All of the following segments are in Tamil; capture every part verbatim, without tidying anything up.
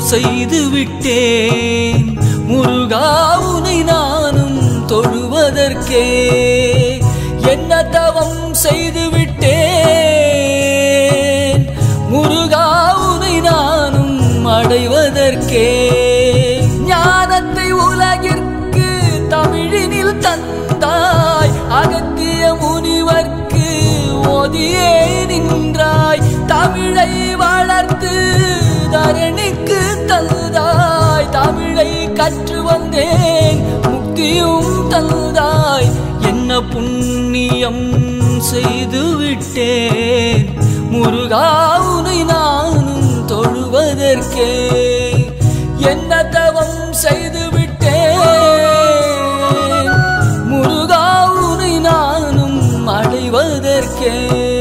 செய்து விட்டேன் முருகா உனை நானும் தொழுவதற்கே என்ன தவம் செய்து விட்டேன் முருகா உனை நானும் அடைவதற்கே ஞானத்தை உலகிற்கு தமிழினில் தந்தாய் அகத்திய முனிவர்க்கு ஓதியே நின்றாய் தமிழை வளர்த்து தரணிக்கு தந்தாய் தமிழை கற்று வந்தேன் முக்தியும் தந்தாய் என்ன புண்ணியம் செய்து விட்டேன் முருகா உனை நானும் தொழுவதற்கே என்ன தவம் செய்து விட்டேன் முருகா உனை நானும் அடைவதற்கே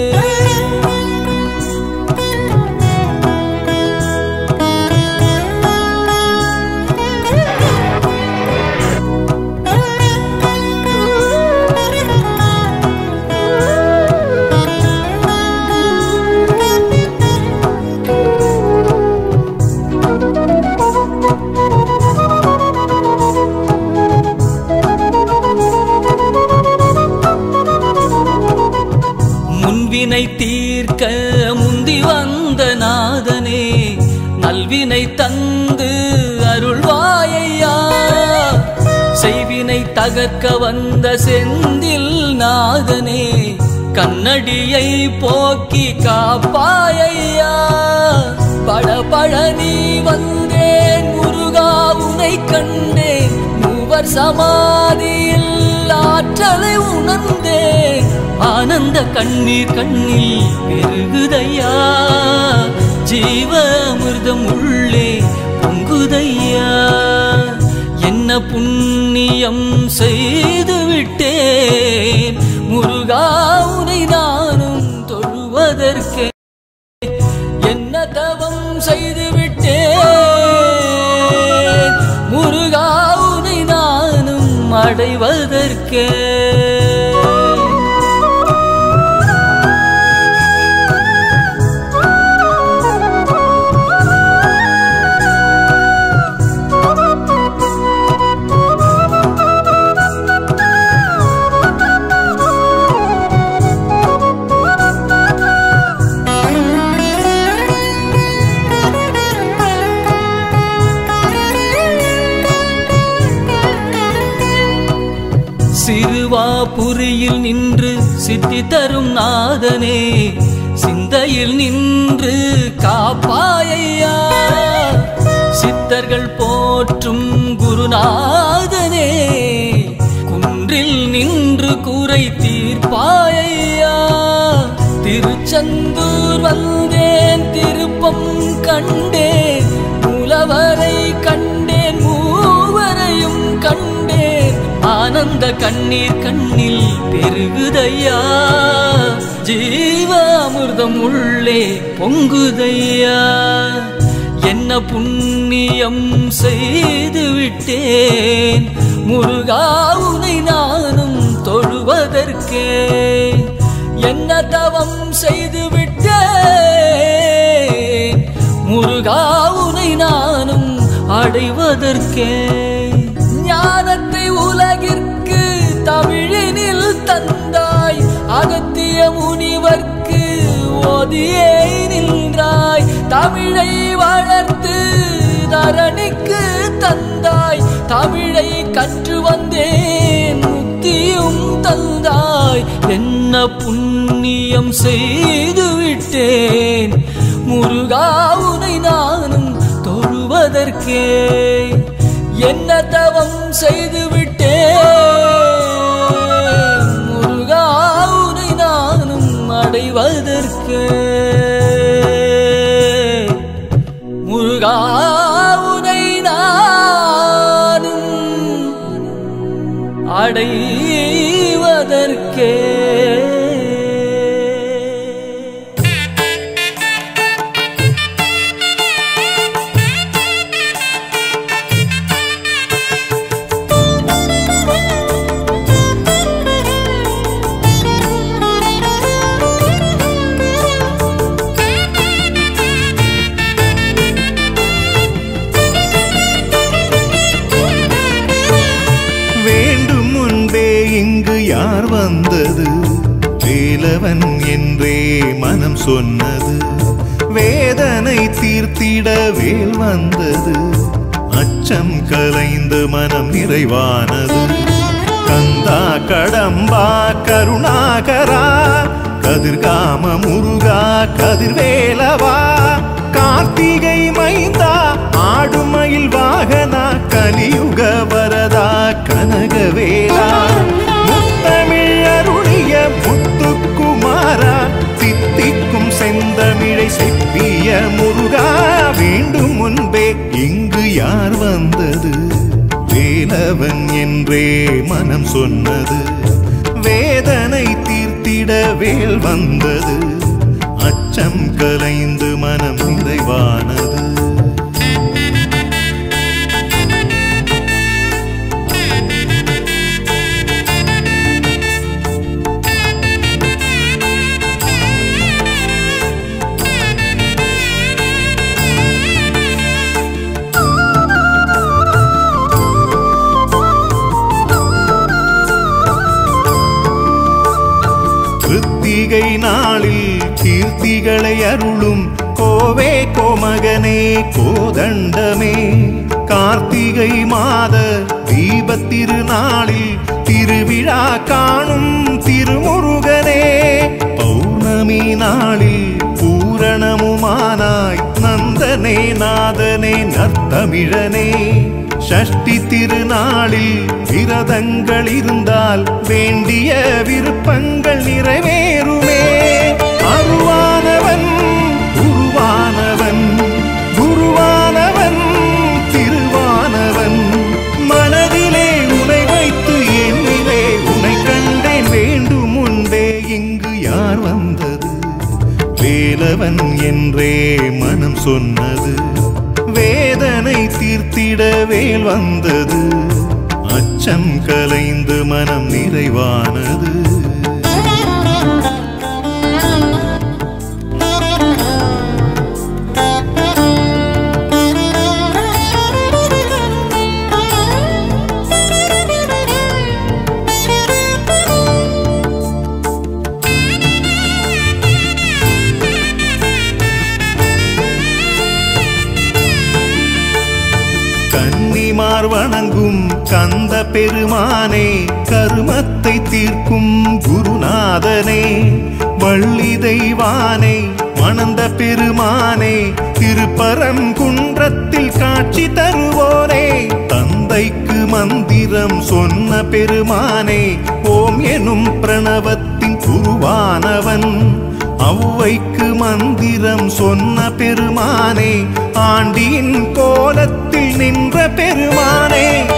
முன்வினை தீர்க்க முந்தி வந்த நாதனே நல்வினை தந்து அருள்வாயையா செய்வினை தகர்க்க வந்த செந்தில் நாதனே கண்ணடியை போக்கி காப்பாயையா பட பழனி வந்தேன் முருகா உனை கண்டேன் மூவர் சமாதியில் ஆற்றலை உணர்ந்தேன் ஆனந்த கண்ணீர் கண்ணில் பெருகுதையா ஜீவ அமிர்தம் உள்ளே பொங்குதையா என்ன புண்ணியம் செய்து விட்டேன் முருகா உனை நானும் தொழுவதற்கே என்ன தவம் செய்து விட்டேன் முருகா உனை நானும் அடைவதற்கே சிறுவாபுரியில் நின்று சித்தி தரும் நாதனே சிந்தையில் நின்று காப்பாயையா சித்தர்கள் போற்றும் குருநாதனே குன்றில் நின்று கூரை தீர்ப்பாயையா திருச்செந்தூர் வந்தேன் திருப்பம் கண்டேன் மூலவரை கண்டேன் மூவரையும் கண்டேன் ஆனந்த கண்ணீர் கண்ணில் பெருகுதையா ஜீவ அமிர்தம் உள்ளே பொங்குதையா என்ன புண்ணியம் செய்து விட்டேன் முருகா உனை நானும் தொழுவதற்கே என்ன தவம் செய்து விட்டேன் முருகா உனை நானும் அடைவதற்கே ஞானத்தை உலகிற்கு தமிழினில் தந்தாய் அகத்திய முனிவர்க்கு ஓதியே நின்றாய் தமிழை வளர்த்து தரணிக்கு தந்தாய் தமிழை கற்று வந்தேன் முக்தியும் தந்தாய் என்ன புண்ணியம் செய்து விட்டேன் முருகா உனை நானும் தொழுவதற்கே என்ன தவம் செய்து விட்டேன் முருகா உனை நானும் அடைவதற்கே முருகா உனை நானும் அடைவதற்கே யார் வந்தது வேலவன் என்றே மனம் சொன்னது வேதனை தீர்த்திட வேல் வந்தது அச்சம் கலைந்து மனம் நிறைவானது கந்தா கடம்பா கருணாகரா கதிர்காம முருகா கதிர்வேலவா கார்த்திகை மைந்தா ஆடுமயில் வாகனா கலியுக வரதா கனகவேலா முத்தமிழ் அருளிய முத்துக்குமாரா தித்திக்கும் செந்தமிழை செப்பிய முருகா வேண்டும் முன்பே இங்கு யார் வந்தது வேலவன் என்றே மனம் சொன்னது வேதனை தீர்த்திட வேல் வந்தது அச்சம் கலைந்து மனம் நிறைவானது கிருத்திகை நாளில் கீர்த்திகளை அருளும் கோவே கோமகனே கோதண்டமே கார்த்திகை மாத தீபத்திருநாளில் திருவிழா காணும் திருமுருகனே பௌர்ணமி நாளில் பூரணமுமானாய் நந்தனே நாதனே நர்த்தமிழனே ஷஷ்டி திருநாளில் விரதங்கள் இருந்தால் வேண்டிய விருப்பங்கள் நிறைவேறுமே அருவானவன் உருவானவன் குருவானவன் திருவானவன் மனதிலே உனை வைத்து என்னிலே உனை கண்டேன் வேண்டும் முன்பே இங்கு யார் வந்தது வேலவன் என்றே மனம் சொன்னது வேதனை தீர்த்திட வேல் வந்தது அச்சம் கலைந்து மனம் நிறைவானது கன்னிமார் வணங்கும் கந்த பெருமானே கருமத்தை தீர்க்கும் குருநாதனே வள்ளி தெய்வானே மணந்த பெருமானே திருப்பரங்குன்றத்தில் காட்சி தருவோனே தந்தைக்கு மந்திரம் சொன்ன பெருமானே ஓம் எனும் பிரணவத்தின் குருவானவன் ஔவைக்கு மந்திரம் சொன்ன பெருமானே ஆண்டியின் கோலத்தில் நின்ற பெருமானே